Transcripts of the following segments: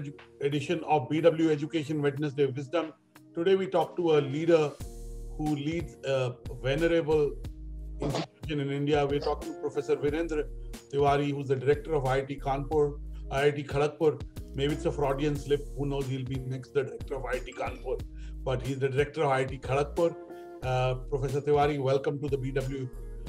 edition of BW Education Wednesday Wisdom. Today we talk to a leader who leads a venerable institution in India. We're talking to Professor Virendra Tiwari, who's the director of IIT Kanpur, IIT Kharagpur. Maybe it's a Freudian slip. Who knows? He'll be next the director of IIT Kanpur, but he's the director of IIT Kharagpur. Professor Tiwari, welcome to the BW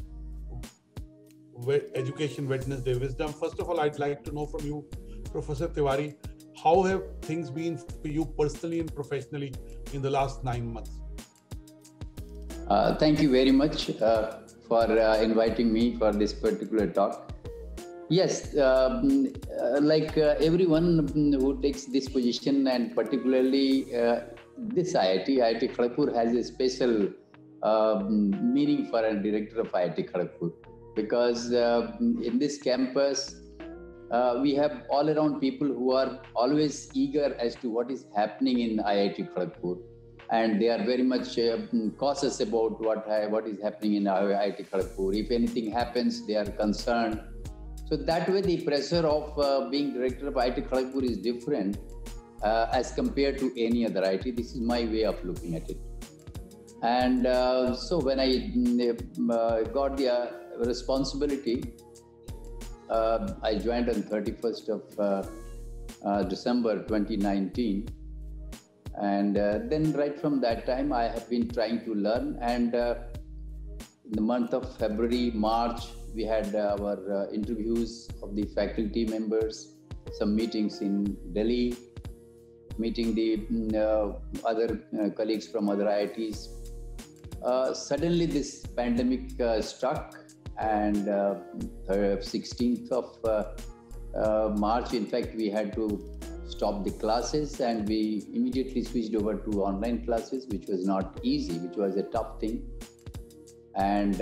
Education Wednesday Wisdom. First of all, I'd like to know from you, Professor Tiwari, how have things been for you personally and professionally in the last 9 months? Thank you very much for inviting me for this particular talk. Yes, like everyone who takes this position, and particularly this IIT Kharagpur has a special meaning for a director of IIT Kharagpur, because in this campus we have all around people who are always eager as to what is happening in IIT Kharagpur, and they are very much cautious about what is happening in IIT Kharagpur. If anything happens, they are concerned. So that way the pressure of being director of IIT Kharagpur is different as compared to any other IIT. This is my way of looking at it. And so when I got the responsibility, I joined on 31st of December 2019. And then right from that time, I have been trying to learn. And in the month of February, March, we had our interviews of the faculty members, some meetings in Delhi, meeting the other colleagues from other IITs. Suddenly this pandemic struck, and 16th of March, in fact, we had to stop the classes, and we immediately switched over to online classes, which was not easy, which was a tough thing. And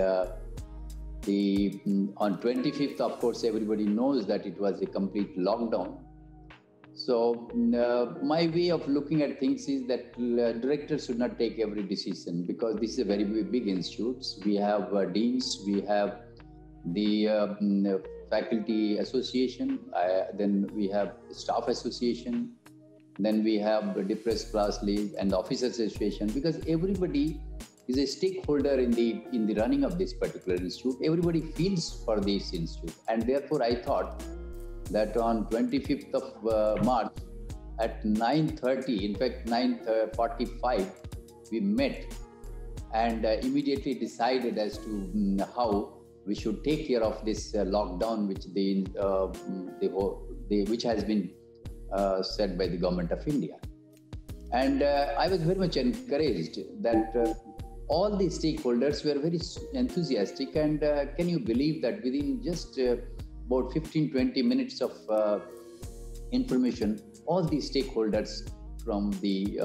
on 25th, of course, everybody knows that it was a complete lockdown. So my way of looking at things is that directors should not take every decision, because this is a very big institute. We have deans, we have the faculty association, then we have staff association, then we have the depressed class league and the officers association, because everybody is a stakeholder in the running of this particular institute. Everybody feels for this institute, and therefore I thought that on 25th of March at 9:30, in fact 9:45, we met and immediately decided as to how we should take care of this lockdown, which has been set by the government of India. And I was very much encouraged that all the stakeholders were very enthusiastic, and can you believe that within just about 15-20 minutes of information, all the stakeholders from the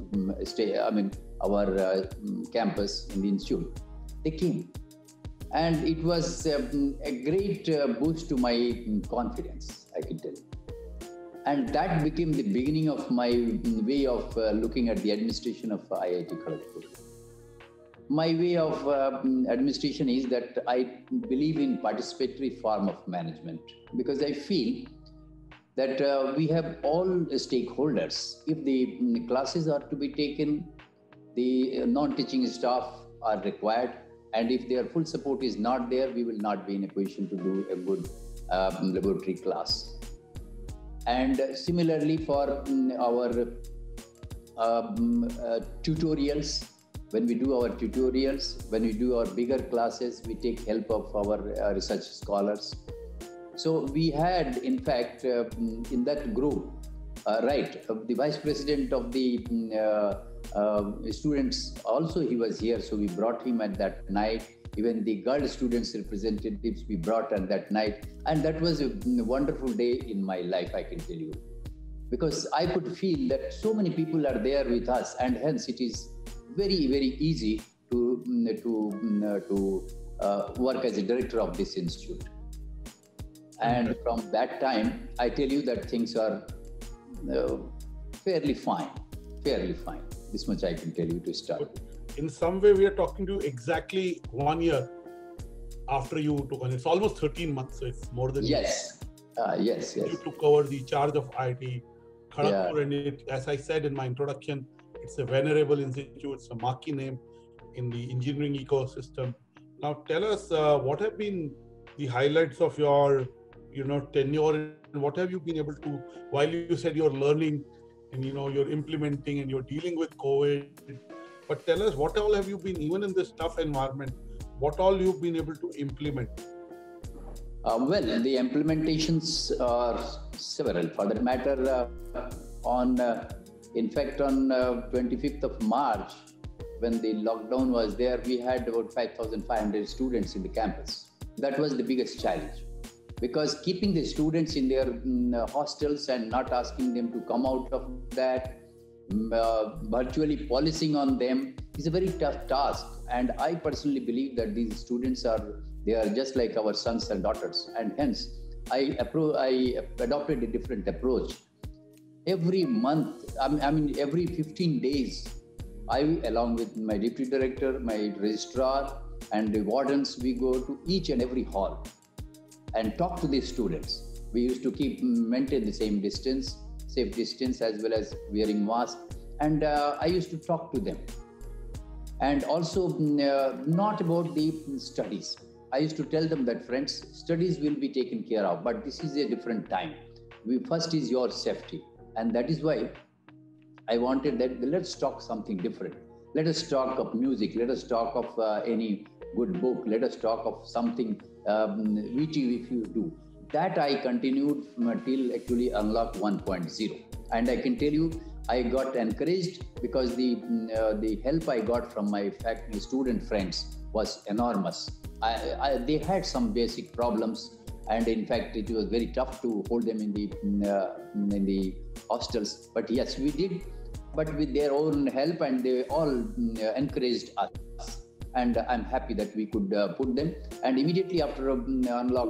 our campus in the institute, they came. And it was a great boost to my confidence, I can tell you. And that became the beginning of my way of looking at the administration of IIT Kharagpur. My way of administration is that I believe in participatory form of management, because I feel that we have all stakeholders. If the classes are to be taken, the non-teaching staff are required, and if their full support is not there, we will not be in a position to do a good laboratory class. And similarly for our tutorials, when we do our tutorials, when we do our bigger classes, we take help of our research scholars. So we had, in fact, in that group, the vice president of the students also, he was here. So we brought him at that night. Even the girl students representatives we brought at that night. And that was a wonderful day in my life, I can tell you. Because I could feel that so many people are there with us, and hence it is very, very easy to work as a director of this institute. And from that time, I tell you that things are fairly fine. This much I can tell you to start. In some way, we are talking to you exactly 1 year after you took on. It's almost 13 months, so it's more than yes. Yes. You took over the charge of IIT Kharagpur, and as I said in my introduction, it's a venerable institute. It's a marquee name in the engineering ecosystem. Now, tell us what have been the highlights of your, tenure, and what have you been able to, while you said you're learning and you're implementing and you're dealing with COVID. But tell us, what all have you been, even in this tough environment, what all you've been able to implement? Well, the implementations are several. For that matter, in fact, on 25th of March, when the lockdown was there, we had about 5,500 students in the campus. That was the biggest challenge, because keeping the students in their hostels and not asking them to come out of that, virtually policing on them is a very tough task. And I personally believe that these students they are just like our sons and daughters, and hence I adopted a different approach. Every month, every 15 days, I, along with my deputy director, my registrar, and the wardens, we go to each and every hall and talk to the students. We used to maintain the same distance, safe distance, as well as wearing masks. And I used to talk to them. And also not about the studies. I used to tell them that, friends, studies will be taken care of, but this is a different time. First is your safety. And that is why I wanted that let's talk something different. Let us talk of music. Let us talk of any good book. Let us talk of something witty if you do. That I continued till actually Unlock 1.0. And I can tell you, I got encouraged because the help I got from my student friends was enormous. They had some basic problems, and in fact, it was very tough to hold them in the hostels. But yes, we did. But with their own help, and they all encouraged us. And I'm happy that we could put them. And immediately after Unlock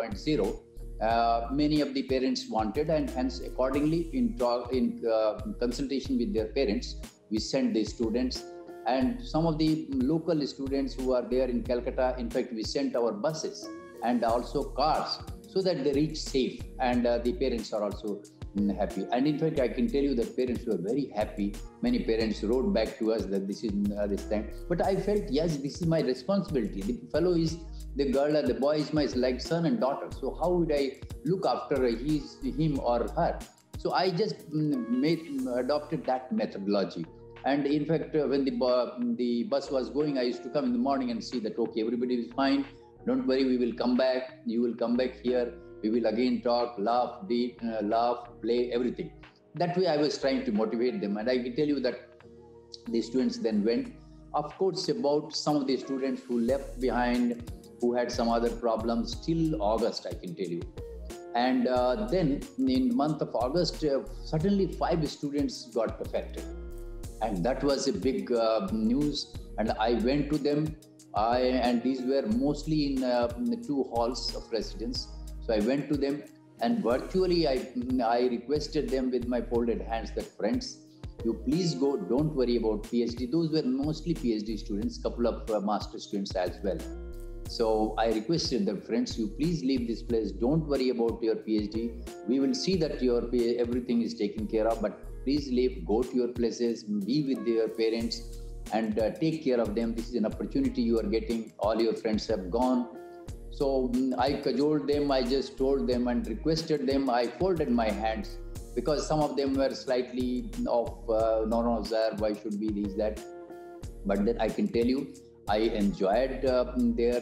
1.0, many of the parents wanted, and hence accordingly, in consultation with their parents, we sent the students. And some of the local students who are there in Calcutta, in fact, we sent our buses and also cars so that they reach safe, and the parents are also happy. And in fact, I can tell you that parents were very happy. Many parents wrote back to us that this is this time. But I felt, yes, this is my responsibility. The fellow is the girl or the boy is my like son and daughter. So how would I look after him or her? So I just adopted that methodology. And in fact, when the bus was going, I used to come in the morning and see that, okay, everybody is fine. Don't worry, we will come back. You will come back here. We will again talk, laugh, play, everything. That way I was trying to motivate them. And I can tell you that the students then went. Of course, about some of the students who left behind, who had some other problems, till August, I can tell you. And then in the month of August, suddenly 5 students got affected. And that was a big news. And I went to them. And these were mostly in the 2 halls of residence. So I went to them, and virtually I requested them with my folded hands that, friends, you please go, don't worry about PhD. Those were mostly PhD students, couple of master students as well. So I requested them, friends, you please leave this place. Don't worry about your PhD. We will see that everything is taken care of, but please leave, go to your places, be with your parents, and take care of them. This is an opportunity you are getting. All your friends have gone. So I cajoled them, I just told them and requested them. I folded my hands because some of them were slightly off, no, sir, why should we this, that? But then I can tell you, I enjoyed their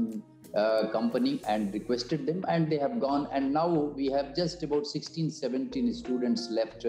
company and requested them, and they have gone. And now we have just about 16, 17 students left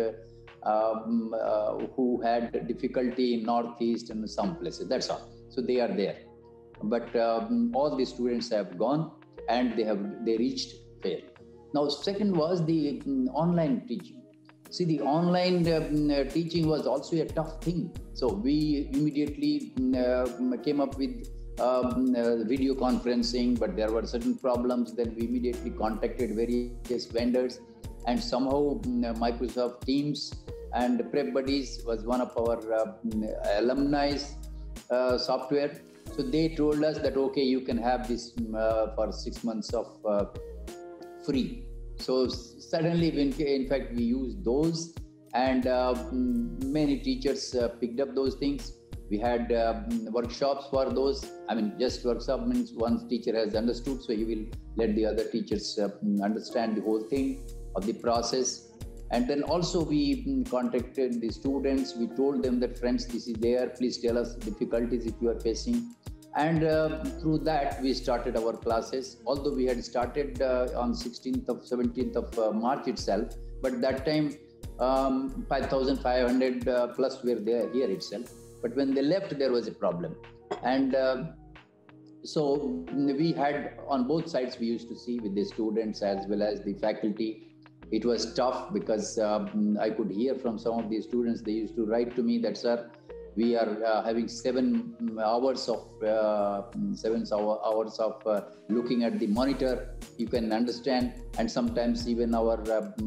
who had difficulty in Northeast and some places. That's all. So they are there. But all the students have gone, and they reached fail. Now, second was the online teaching. See, the online teaching was also a tough thing. So we immediately came up with video conferencing, but there were certain problems. Then we immediately contacted various vendors, and somehow Microsoft Teams and Prep Buddies was one of our alumni software. So they told us that, okay, you can have this for 6 months of free. So suddenly, in fact, we used those, and many teachers picked up those things. We had workshops for those. I mean, just workshop means one teacher has understood, so he will let the other teachers understand the whole thing of the process. And then also we contacted the students. We told them that, friends, this is there. Please tell us difficulties if you are facing. And through that, we started our classes. Although we had started on 16th of 17th of March itself, but that time 5,500 plus were there here itself. But when they left, there was a problem. And so we had on both sides, we used to see with the students as well as the faculty. It was tough because I could hear from some of the students, they used to write to me that, sir, we are having 7 hours of looking at the monitor. You can understand, and sometimes even our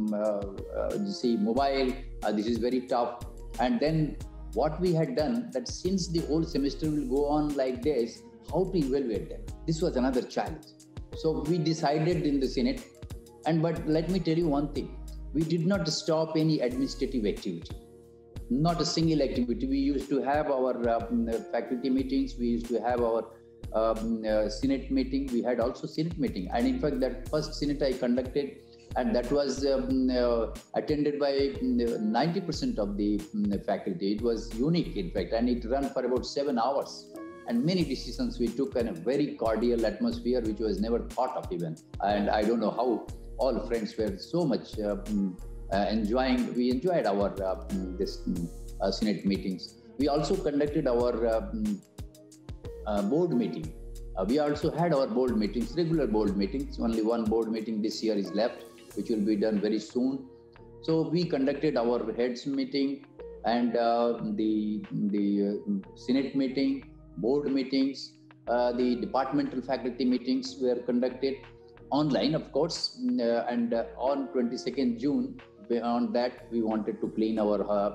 mobile. This is very tough. And then what we had done, that since the whole semester will go on like this, how to evaluate them? This was another challenge. So we decided in the Senate. But let me tell you one thing, we did not stop any administrative activity, not a single activity. We used to have our faculty meetings, we used to have our Senate meeting, we had also Senate meeting. And in fact, that first Senate I conducted, and that was attended by 90% of the faculty. It was unique, in fact, and it ran for about 7 hours. And many decisions we took in a very cordial atmosphere, which was never thought of even. And I don't know how all friends were so much enjoying. We enjoyed our Senate meetings. We also conducted our board meeting. We also had our board meetings, regular board meetings. Only one board meeting this year is left, which will be done very soon. So we conducted our heads meeting and the Senate meeting, board meetings, the departmental faculty meetings were conducted online, of course. And on 22nd June, beyond that, we wanted to clean our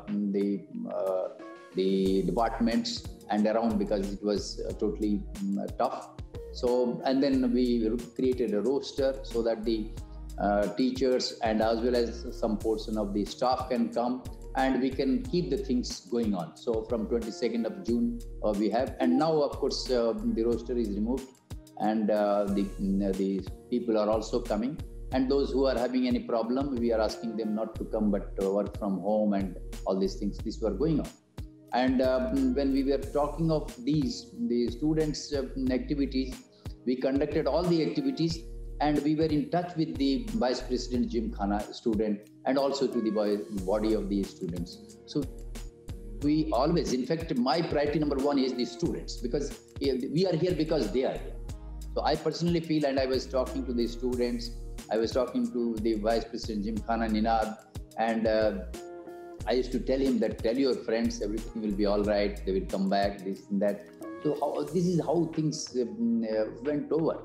the departments and around, because it was totally tough. So, and then we created a roster so that the teachers and as well as some portion of the staff can come and we can keep the things going on. So from 22nd of June we have, and now of course the roster is removed, and the people are also coming. And those who are having any problem, we are asking them not to come but work from home, and all these things, these were going on. And when we were talking of the students' activities, we conducted all the activities, and we were in touch with the Vice President Gymkhana student and also to the body of the students. So we always, in fact, my priority number one is the students, because we are here because they are here. So I personally feel, and I was talking to the students, I was talking to the Vice President Gymkhana Ninad, and I used to tell him that, tell your friends, everything will be all right, they will come back, this and that. So this is how things went over.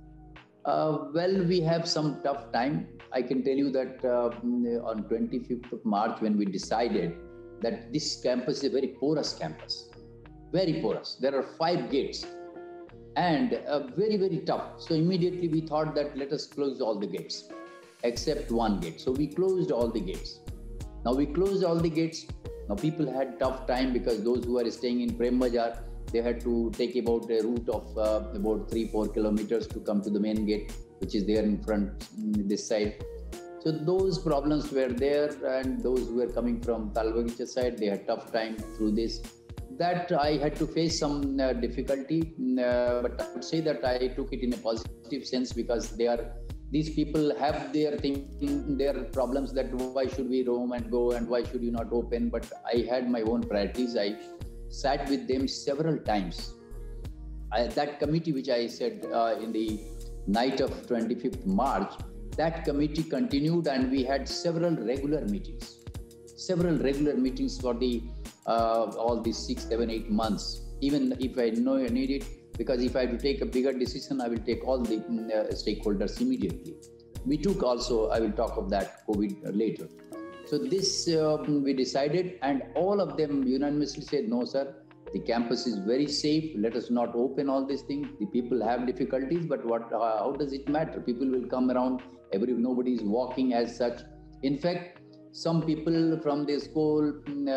Well, we have some tough time. I can tell you that on 25th of March, when we decided that this campus is a very porous campus, very porous. There are 5 gates and very, very tough. So immediately we thought that let us close all the gates except one gate. So we closed all the gates. Now we closed all the gates. Now people had tough time because those who are staying in Prem Bazaar, they had to take about a route of about 3-4 kilometers to come to the main gate, which is there in front, this side. So those problems were there, and those who were coming from Talbagicha side, they had tough time through this. That I had to face some difficulty, but I would say that I took it in a positive sense, because these people have their thinking, their problems, that why should we roam and go, and why should you not open? But I had my own priorities. I sat with them several times. That committee which I said in the night of 25th March, that committee continued, and we had several regular meetings for the all these 6, 7, 8 months, even if I know I need it, because if I have to take a bigger decision, I will take all the stakeholders immediately. We took also, I will talk of that COVID later. So this we decided, and all of them unanimously said, no sir, The campus is very safe. Let us not open all these things. The people have difficulties, but how does it matter? People will come around. Nobody is walking as such. In fact, some people from the school,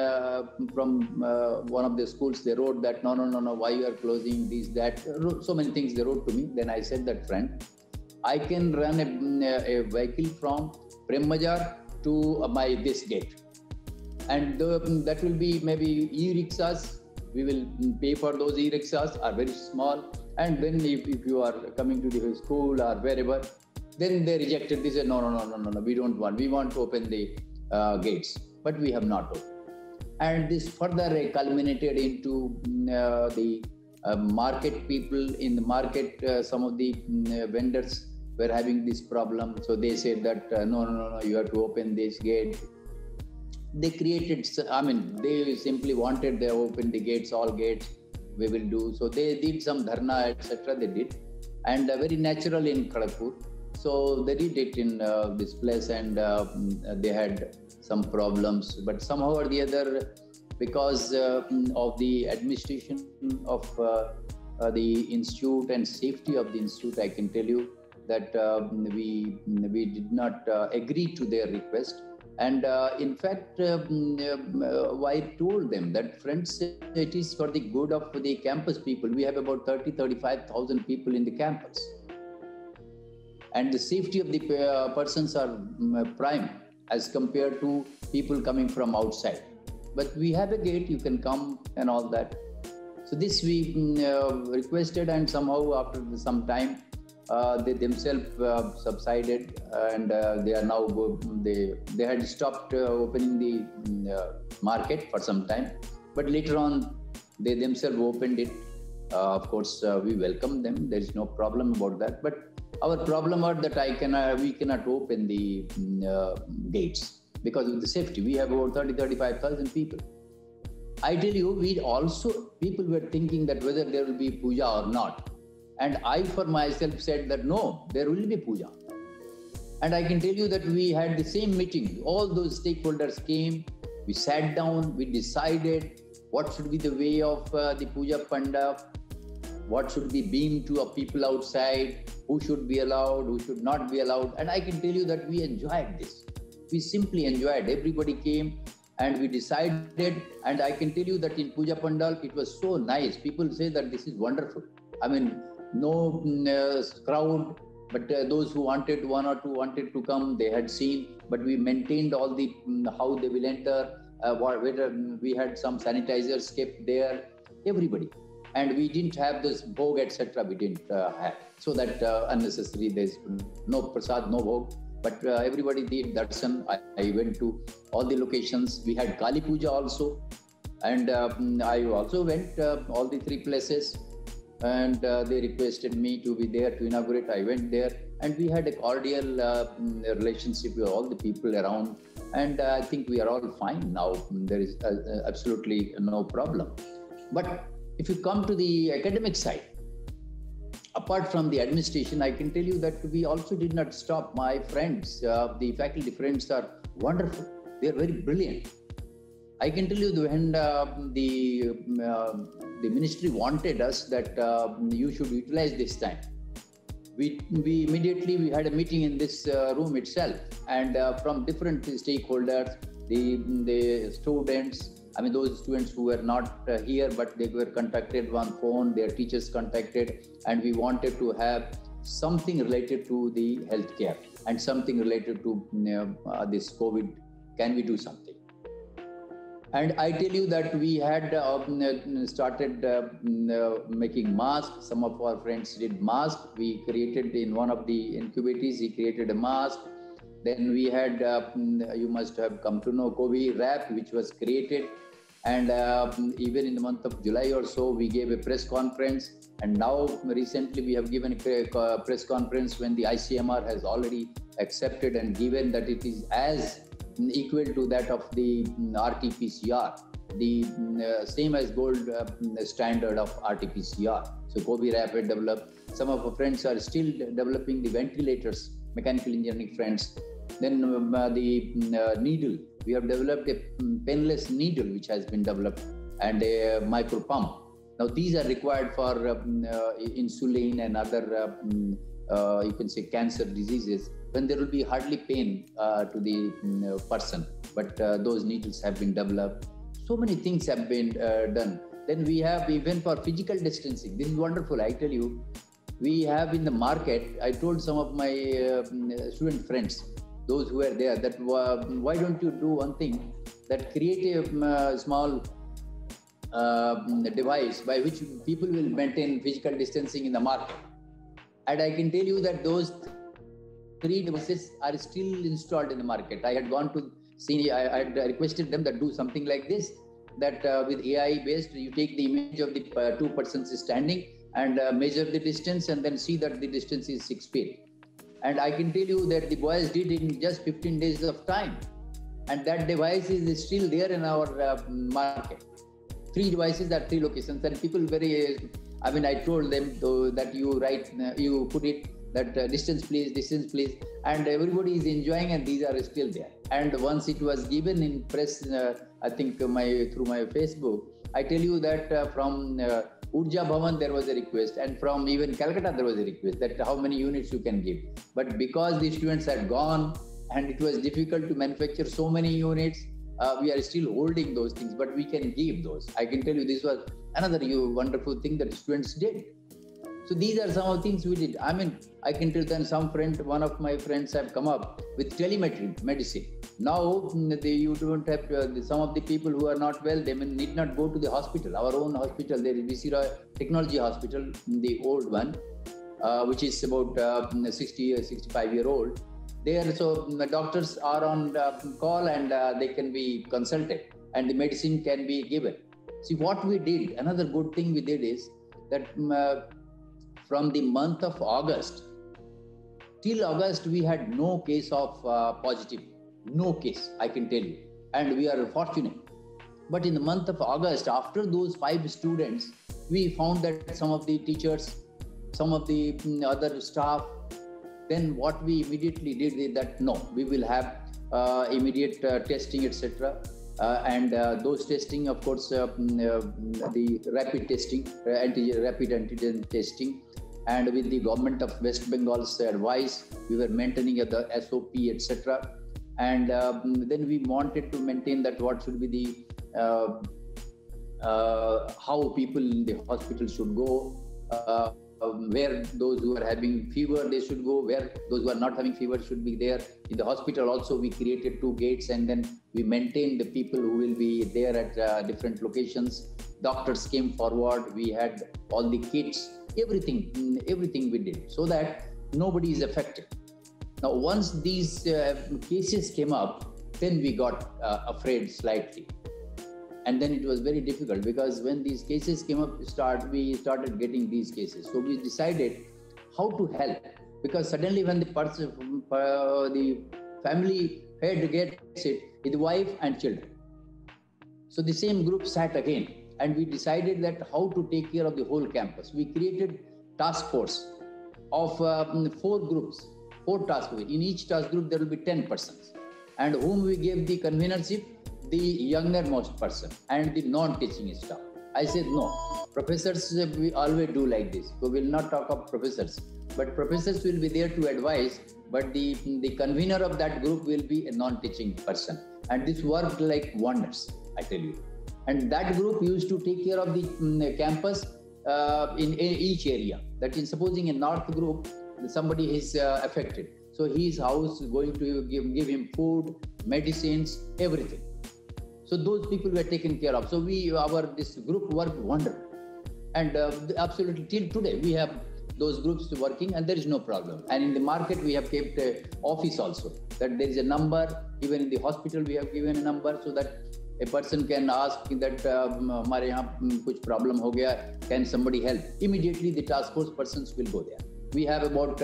one of the schools, they wrote that, no, why you are closing this, that. So many things they wrote to me. Then I said that, friend, I can run a vehicle from Prem Bazaar to this gate. And that will be maybe e-rickshaws. We will pay for those e-rickshaws, are very small. And then if you are coming to the school or wherever, then they rejected. They said, no, we don't want. We want to open the gates, but we have not opened. And this further culminated into the market people in the market. Some of the vendors were having this problem. So they said that, no, you have to open this gate. They created, they simply wanted, they opened the gates, all gates, we will do. So they did some dharna, etc. They did. And very natural in Kharagpur. So they did it in this place, and they had some problems. But somehow or the other, because of the administration of the institute and safety of the institute, I can tell you that we did not agree to their request. And in fact, I told them that, friends, it is for the good of the campus people. We have about 35,000 people in the campus. And the safety of the persons are prime as compared to people coming from outside. But we have a gate, you can come and all that. So this we requested, and somehow after some time, they themselves subsided, and they are now they had stopped opening the market for some time, but later on they themselves opened it. Of course, we welcome them. There is no problem about that. But our problem are that we cannot open the gates because of the safety. We have about 35,000 people. I tell you, people were thinking that whether there will be puja or not. And I for myself said that no, there will be puja. And I can tell you that we had the same meeting. All those stakeholders came, we sat down, we decided what should be the way of the puja panda, what should be beamed to people outside, who should be allowed, who should not be allowed. And I can tell you that we enjoyed this. We simply enjoyed. Everybody came and we decided. And I can tell you that in Puja Pandal, it was so nice. People say that this is wonderful. No crowd, but those who wanted, one or two wanted to come, they had seen. But we maintained all the how they will enter, whether we had some sanitizers kept there, everybody. And we didn't have this bhog, etc. We didn't have. So that unnecessary, there's no prasad, no bhog. But everybody did darshan. I went to all the locations. We had Kali Puja also. And I also went all the three places. And they requested me to be there to inaugurate. I went there. And we had a cordial relationship with all the people around. And I think we are all fine now. There is absolutely no problem. But if you come to the academic side, apart from the administration, I can tell you that we also did not stop. My friends, the faculty friends are wonderful. They are very brilliant. I can tell you when the ministry wanted us that you should utilize this time. We immediately had a meeting in this room itself, and from different stakeholders, the students, those students who were not here, but they were contacted on phone, their teachers contacted, and we wanted to have something related to the healthcare and something related to this COVID. Can we do something? And I tell you that we had started making masks. Some of our friends did masks. We created in one of the incubators, he created a mask. Then we had, you must have come to know, COVID wrap, which was created. And even in the month of July or so, we gave a press conference. And now recently we have given a press conference when the ICMR has already accepted and given that it is as equal to that of the RT-PCR, the same as gold standard of RT-PCR. So COVID Rapid developed. Some of our friends are still developing the ventilators, mechanical engineering friends. Then the needle. We have developed a penless needle which has been developed. and a micro pump. Now these are required for insulin and other you can say cancer diseases, when there will be hardly pain to the person. But those needles have been developed. So many things have been done. Then we have even for physical distancing. This is wonderful, I tell you. We have in the market, I told some of my student friends, those who were there, that why don't you do one thing, that create a small device by which people will maintain physical distancing in the market. And I can tell you that those 3 devices are still installed in the market. I had gone to see, I had requested them that do something like this, that with AI based, you take the image of the 2 persons standing and measure the distance and then see that the distance is 6 feet. And I can tell you that the boys did it in just 15 days of time. And that device is still there in our market. 3 devices at 3 locations, and people I told them that you put it that distance please, and everybody is enjoying, and these are still there. And once it was given in press, I think through my Facebook, I tell you that from Urja Bhavan there was a request, and from even Calcutta there was a request that how many units you can give. But because the students had gone and it was difficult to manufacture so many units, we are still holding those things, but we can give those. I can tell you this was another wonderful thing that students did. So these are some of the things we did. I can tell that one of my friends have come up with telemetry medicine. Now you don't have some of the people who are not well, they need not go to the hospital. Our own hospital, there is VC Roy Technology Hospital, the old one, which is about 65-year-old. There, so the doctors are on call and they can be consulted and the medicine can be given. See what we did, another good thing we did is that from the month of August till August, we had no case of positive, no case, I can tell you. And we are fortunate. But in the month of August, after those 5 students, we found that some of the teachers, some of the other staff, then what we immediately did is that no, we will have immediate testing, etc. And those testing, of course, the rapid testing, rapid antigen testing, and with the government of West Bengal's advice, we were maintaining the SOP, etc. And then we wanted to maintain that what should be the how people in the hospital should go. Where those who are having fever, they should go. Where those who are not having fever should be there. In the hospital also, we created 2 gates, and then we maintained the people who will be there at different locations. Doctors came forward. We had all the kits, everything we did, so that nobody is affected. Now, once these cases came up, then we got afraid slightly. And then it was very difficult because when these cases came up, we started getting these cases. So we decided how to help, because suddenly when the family head gets it, with wife and children. So the same group sat again, and we decided that how to take care of the whole campus. We created task force of 4 groups, 4 task forces. In each task group, there will be 10 persons, and whom we gave the convenership, the younger most person and the non-teaching staff. I said, no, professors, we always do like this. We will not talk of professors, but professors will be there to advise, but the convener of that group will be a non-teaching person. And this worked like wonders, I tell you. And that group used to take care of the campus in each area. That is, supposing a north group, somebody is affected. So his house is going to give him food, medicines, everything. So those people were taken care of. So this group worked wonderful. And absolutely till today, we have those groups working and there is no problem. And in the market, we have kept an office also, that there is a number. Even in the hospital, we have given a number so that a person can ask that हमारे यहाँ कुछ problem हो गया, can somebody help? Immediately, the task force persons will go there. We have about,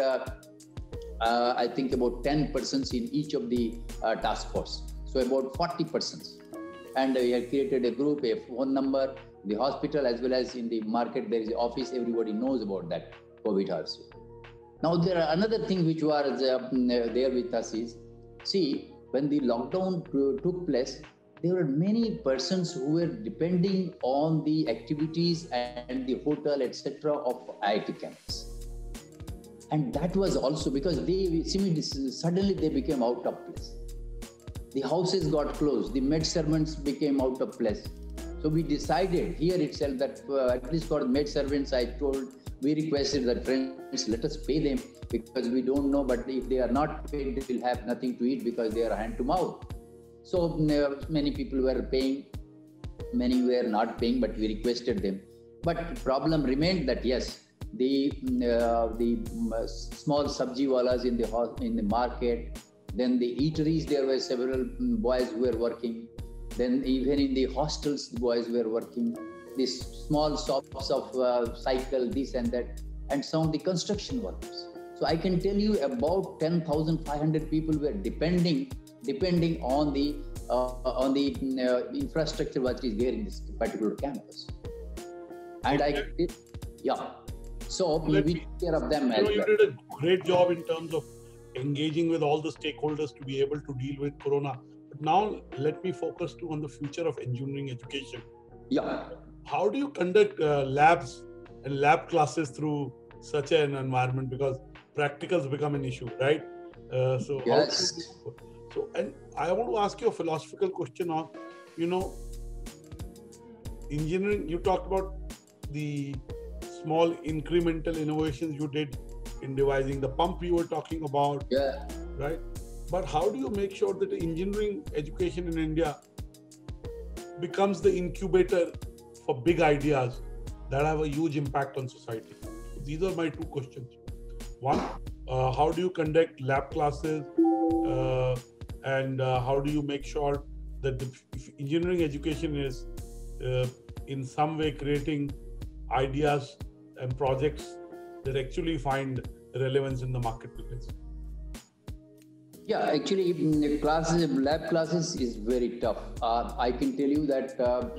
I think about 10 persons in each of the task force. So about 40 persons. And we have created a group, a phone number, the hospital as well as in the market, there is an office, everybody knows about that COVID also. Now there are another thing which was there with us is, see, when the lockdown took place, there were many persons who were depending on the activities and the hotel, etc. of IIT campus. And that was also because suddenly they became out of place. The houses got closed, the maid servants became out of place. So we decided here itself that at least for maid servants, we requested that friends, let us pay them because we don't know, but if they are not paid, they will have nothing to eat because they are hand to mouth. So many people were paying, many were not paying, but we requested them. But the problem remained that yes, the small sabji walas in the market, then the eateries, there were several boys who were working. Then even in the hostels, the boys were working. These small shops of cycle, this and that, and some of the construction workers. So I can tell you about 10,500 people were depending on the infrastructure what is there in this particular campus. And so we took care of them as well. You did a great job in terms of engaging with all the stakeholders to be able to deal with Corona. But now let me focus on the future of engineering education. Yeah. How do you conduct labs and lab classes through such an environment? Because practicals become an issue, right? Yes. And I want to ask you a philosophical question on, engineering. You talked about the small incremental innovations you did in devising the pump you were talking about, right? But how do you make sure that engineering education in India becomes the incubator for big ideas that have a huge impact on society? These are my two questions. One, how do you conduct lab classes and how do you make sure that the engineering education is in some way creating ideas and projects that actually find relevance in the marketplace? Yeah, actually, lab classes is very tough. I can tell you that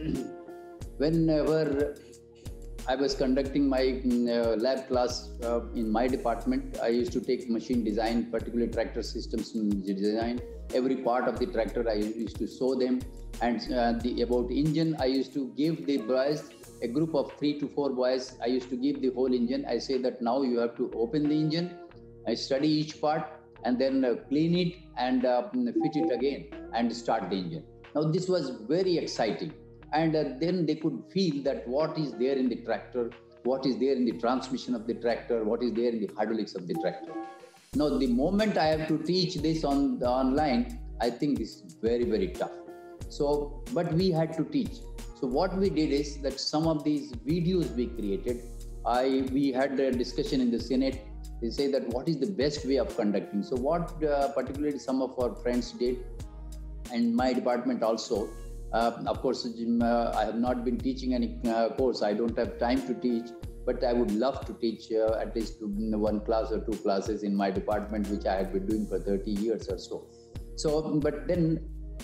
whenever I was conducting my lab class in my department, I used to take machine design, particularly tractor systems design. Every part of the tractor, I used to show them. And about engine, I used to give the boys, a group of 3 to 4 boys, I used to give the whole engine. I say that now you have to open the engine, I study each part, and then clean it and fit it again and start the engine. Now this was very exciting. And then they could feel that what is there in the tractor, what is there in the transmission of the tractor, what is there in the hydraulics of the tractor. Now the moment I have to teach this on the online, I think this is very, very tough. So, but we had to teach. So what we did is that some of these videos we created, we had a discussion in the Senate. They say that what is the best way of conducting. So what particularly some of our friends did, and my department also, of course, I have not been teaching any course. I don't have time to teach, but I would love to teach at least 1 class or 2 classes in my department, which I have been doing for 30 years or so. So, but then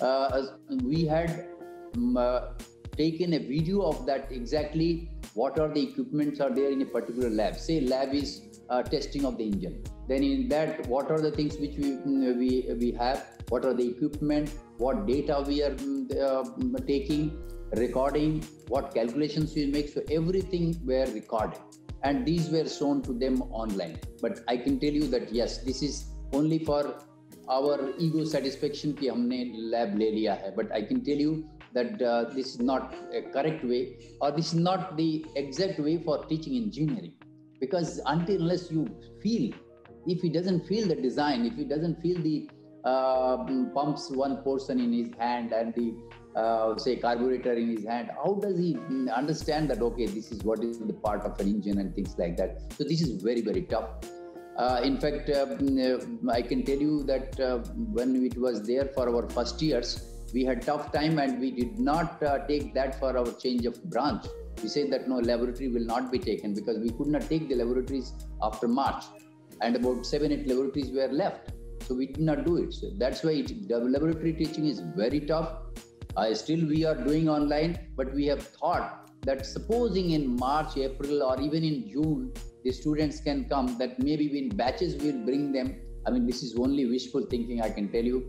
we had taken a video of that exactly what are the equipments are there in a particular lab. Say lab is testing of the engine. Then in that, what are the things which we have? What are the equipment? What data we are taking, recording, what calculations we make. So everything were recorded. And these were shown to them online. But I can tell you that yes, this is only for our ego satisfaction कि हमने lab ले लिया है. But I can tell you that this is not a correct way, or this is not the exact way for teaching engineering. Because unless you feel, if he doesn't feel the design, if he doesn't feel the pumps one portion in his hand and the say carburetor in his hand, how does he understand that, okay, this is what is the part of an engine and things like that. So this is very, very tough. In fact, I can tell you that when it was there for our first years, we had tough time and we did not take that for our change of branch. We said that no, laboratory will not be taken because we could not take the laboratories after March, and about 7-8 laboratories were left. So we did not do it. So that's why the laboratory teaching is very tough. Still we are doing online, but we have thought that supposing in March, April, or even in June, the students can come, that maybe in batches we'll bring them. I mean, this is only wishful thinking, I can tell you.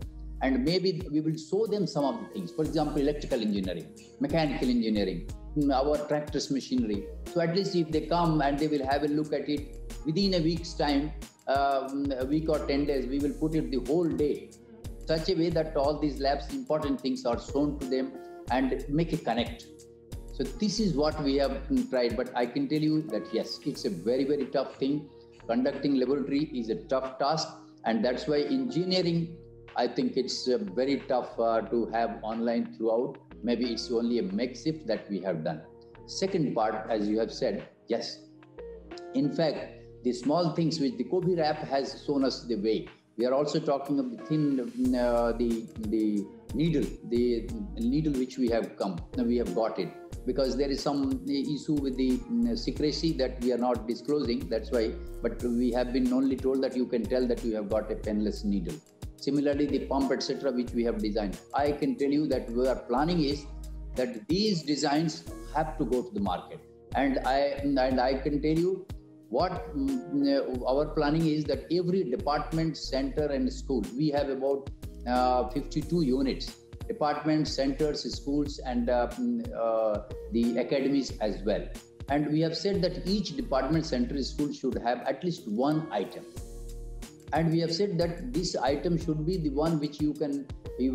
and maybe we will show them some of the things. For example, electrical engineering, mechanical engineering, our tractors machinery. So at least if they come and they will have a look at it within a week's time, a week or 10 days, we will put it the whole day, such a way that all these labs, important things are shown to them and make a connect. So this is what we have tried, but I can tell you that yes, it's a very, very tough thing. Conducting laboratory is a tough task, and that's why engineering, I think it's very tough to have online throughout. Maybe it's only a makeshift that we have done. Second part, as you have said, yes. In fact, the small things which the COVID app has shown us the way. We are also talking of the thin, the needle which we have got it. Because there is some issue with the secrecy that we are not disclosing, that's why, but we have been only told that you can tell that you have got a penless needle. Similarly, the pump, etc., which we have designed. I can tell you that our planning is that these designs have to go to the market. And I can tell you what our planning is, that every department, center and school, we have about 52 units. Departments, centers, schools, and the academies as well. And we have said that each department, center, school should have at least one item. And we have said that this item should be the one which you can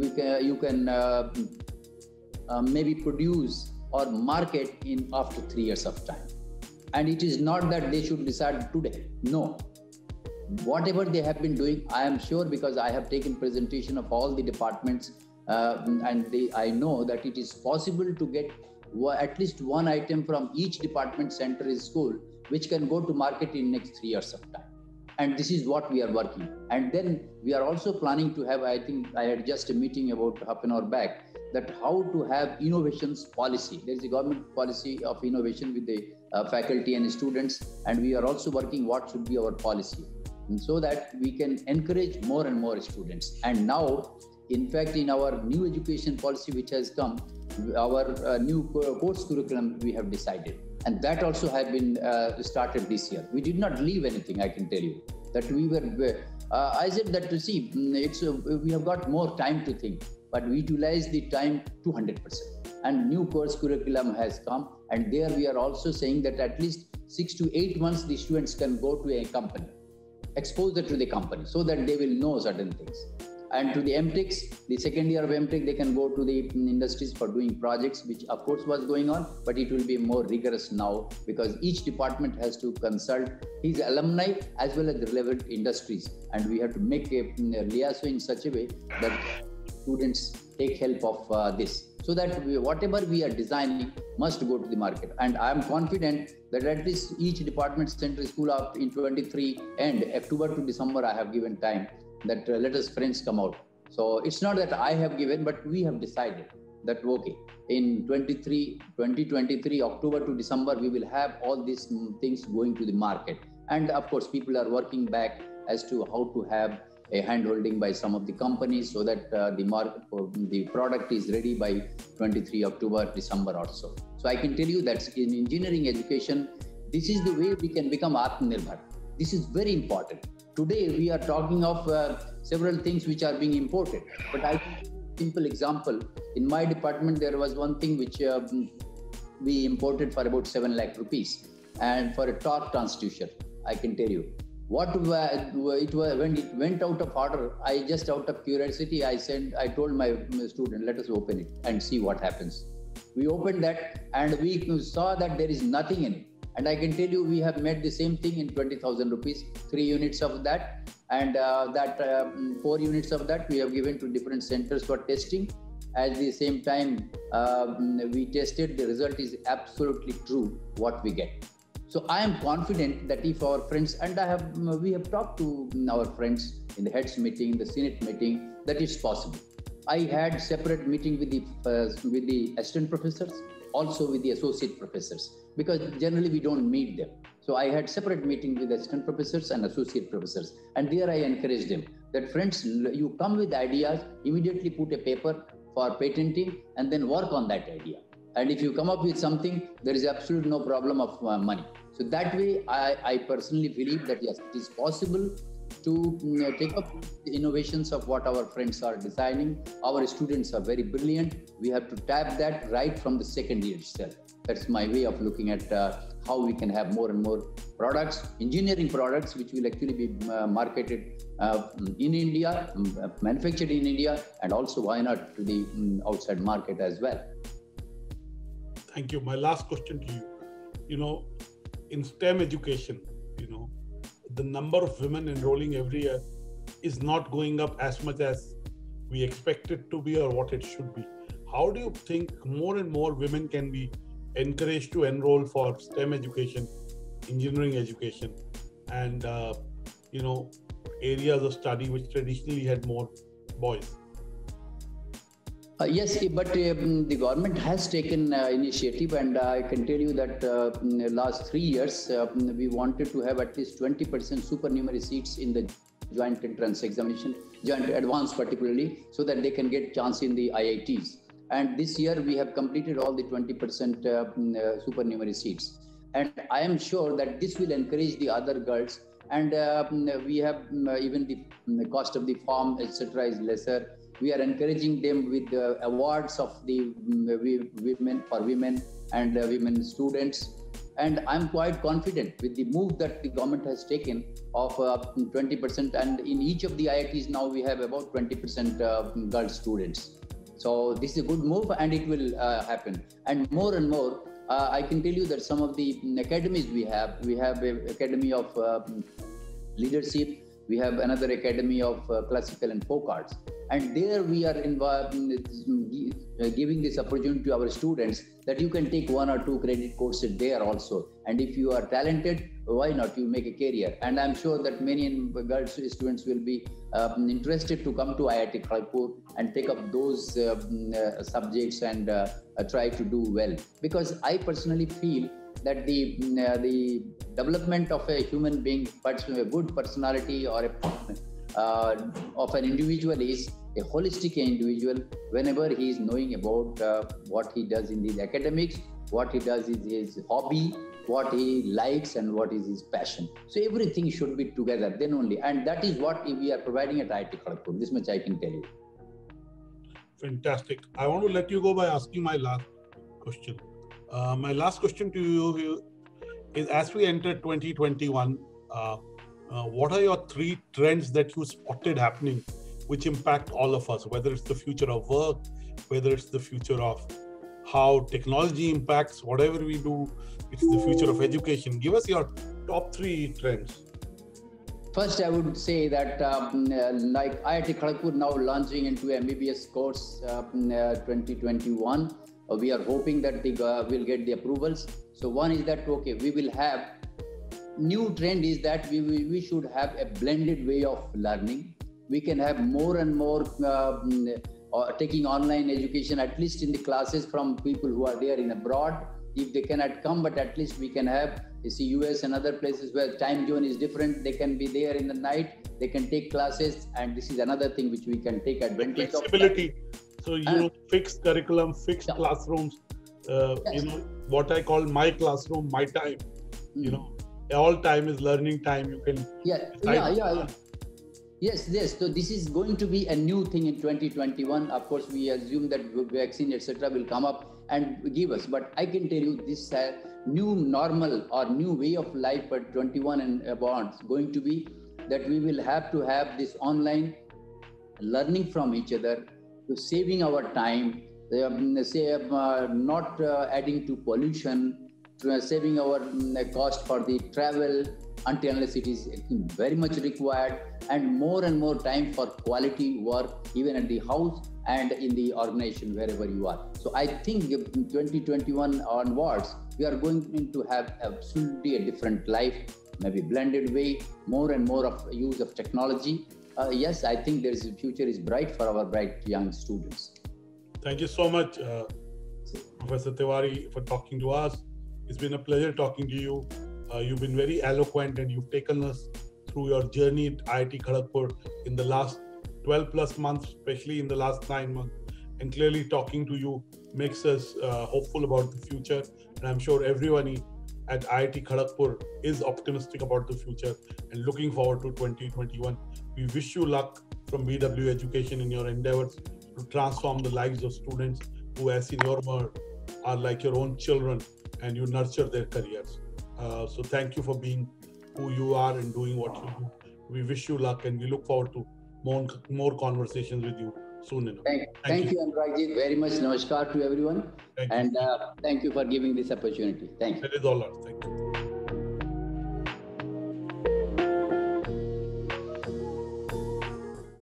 maybe produce or market in after 3 years of time. And it is not that they should decide today. No. Whatever they have been doing, I am sure, because I have taken presentation of all the departments, I know that it is possible to get at least one item from each department, center, school, which can go to market in next 3 years of time. And this is what we are working. And then we are also planning to have, I think I had just a meeting about half an hour back, that how to have innovations policy. There is a government policy of innovation with the faculty and students, and we are also working what should be our policy, and so that we can encourage more and more students. And now, in fact, in our new education policy which has come, our new course curriculum we have decided, and that also have been started this year. We did not leave anything, I can tell you. That we were, I said that to see, we have got more time to think, but we utilize the time 200%. And new course curriculum has come, and there we are also saying that at least 6 to 8 months the students can go to a company, exposure to the company, so that they will know certain things. And to the MTechs, the second year of MTech, they can go to the industries for doing projects, which of course was going on, but it will be more rigorous now, because each department has to consult his alumni as well as the relevant industries. And we have to make a liaison in such a way that students take help of this, so that whatever we are designing must go to the market. And I am confident that at least each department, center, school of in 23 and October to December, I have given time that let us friends come out. So it's not that I have given, but we have decided that, okay, in 2023, October to December, we will have all these things going to the market. And of course, people are working back as to how to have a hand-holding by some of the companies, so that the product is ready by 23 October, December also. So I can tell you that in engineering education, this is the way we can become Atmanirbhar. This is very important. Today, we are talking of several things which are being imported. But I think a simple example, in my department, there was one thing which we imported for about 7 lakh rupees. And for a torque transducer, I can tell you. When it went out of order, I just out of curiosity, I told my student, let us open it and see what happens. We opened that and we saw that there is nothing in it. And I can tell you, we have made the same thing in 20,000 rupees, 3 units of that. And 4 units of that we have given to different centers for testing. At the same time, we tested, the result is absolutely true what we get. So I am confident that if our friends, and we have talked to our friends in the heads meeting, the Senate meeting, that it's possible. I had separate meeting with the assistant professors, also with the associate professors, because generally we don't meet them. So I had separate meeting with assistant professors and associate professors. And there I encouraged them that, friends, you come with ideas, immediately put a paper for patenting and then work on that idea. And if you come up with something, there is absolutely no problem of money. So that way, I personally believe that yes, it is possible to take up the innovations of what our friends are designing. Our students are very brilliant. We have to tap that right from the second year itself. That's my way of looking at how we can have more and more products, engineering products, which will actually be marketed in India, manufactured in India, and also why not to the outside market as well. Thank you. My last question to you. You know, in STEM education, the number of women enrolling every year is not going up as much as we expect it to be or what it should be. How do you think more and more women can be encouraged to enroll for STEM education, engineering education, and areas of study which traditionally had more boys? Yes, but the government has taken initiative, and I can tell you that in the last 3 years, we wanted to have at least 20% supernumerary seats in the joint entrance examination, joint advanced particularly, so that they can get chance in the IITs. And this year, we have completed all the 20% supernumerary seats. And I am sure that this will encourage the other girls. And we have even the cost of the form, etc., is lesser. We are encouraging them with awards of the women and women students. And I'm quite confident with the move that the government has taken of 20%. And in each of the IITs now we have about 20% girl students. So this is a good move, and it will happen. And more, I can tell you that some of the academies we have an academy of leadership. We have another academy of classical and folk arts. And there we are involved in giving this opportunity to our students that you can take 1 or 2 credit courses there also. And if you are talented, why not you make a career? And I'm sure that many girls students will be interested to come to IIT Kharagpur and take up those subjects and try to do well. Because I personally feel that the development of a human being, a good personality or of an individual is a holistic individual whenever he is knowing about what he does in the academics, what he does is his hobby, what he likes and what is his passion. So everything should be together, then only. And that is what we are providing at IIT Kharagpur. This much I can tell you. Fantastic. I want to let you go by asking my last question. My last question to you is, as we enter 2021, what are your 3 trends that you spotted happening which impact all of us, whether it's the future of work, whether it's the future of how technology impacts whatever we do, it's the future of education. Give us your top 3 trends. First, I would say that like IIT Kharagpur now launching into MBBS course 2021, we are hoping that we'll get the approvals. So one is that, okay, we will have new trend is that we should have a blended way of learning. We can have more and more taking online education, at least in the classes from people who are there in abroad. If they cannot come, but at least we can have, you see, US and other places where time zone is different. They can be there in the night. They can take classes, and this is another thing which we can take advantage of. Flexibility. So fixed curriculum, fixed classrooms. Yes. What I call my classroom, my time. All time is learning time. You can. Yes. So this is going to be a new thing in 2021. Of course, we assume that vaccine, etc., will come up and give us. But I can tell you this new normal or new way of life for 21 and beyond is going to be that we will have to have this online learning from each other, to saving our time, not adding to pollution, saving our cost for the travel until unless it is very much required, and more time for quality work even at the house and in the organization wherever you are. So I think 2021 onwards, we are going to have absolutely a different life, maybe blended way, more and more of use of technology. Yes, I think the future is bright for our bright young students. Thank you so much, Professor Tiwari, for talking to us. It's been a pleasure talking to you. You've been very eloquent, and you've taken us through your journey at IIT Kharagpur in the last 12 plus months, especially in the last 9 months. And clearly talking to you makes us hopeful about the future. And I'm sure everyone at IIT Kharagpur is optimistic about the future and looking forward to 2021. We wish you luck from BW Education in your endeavors to transform the lives of students who, as in your word, are like your own children, and you nurture their careers. So thank you for being who you are and doing what you do. We wish you luck, and we look forward to more conversations with you soon enough. Thank you, Anuragji, very much. Namaskar to everyone. Thank you for giving this opportunity. Thank you. That is all. Thank you.